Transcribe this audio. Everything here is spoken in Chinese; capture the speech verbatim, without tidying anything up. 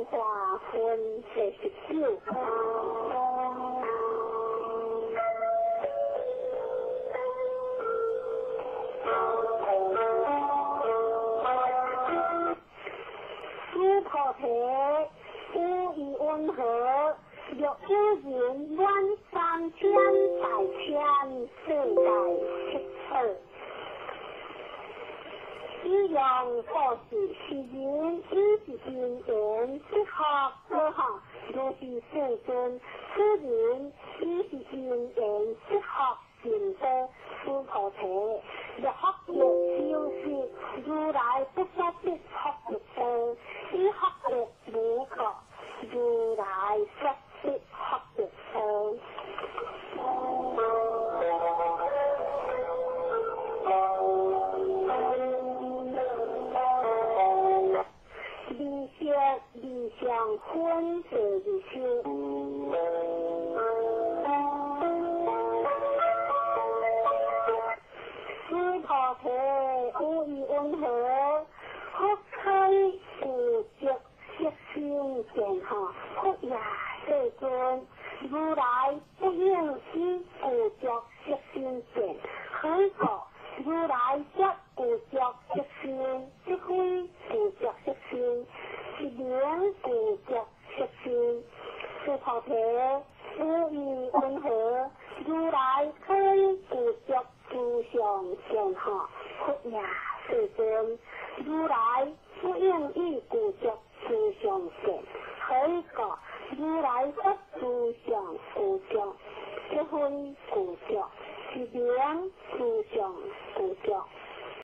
中华分第十九。苏婆提无以温和，若有人乱三千大千世界七次。一样或是是人，一是因缘，不学不学，如是世尊。此人一是因缘，不学尽多。苏婆提，若学了就是如来不说的学的多，一学了无可，如来说的学的多。理想理想分别的修，苏婆提无以温和，不可以有着色心见哈，不也世尊，如来不应以有着色心见，何个如来则有着色心，即非有着色心，是名有着色心。苏婆提无以温和，如来可以有着诸相见哈，不也世尊，如来不应以有着诸相见，何个如来则诸相有着，即非有着，是名诸相有着。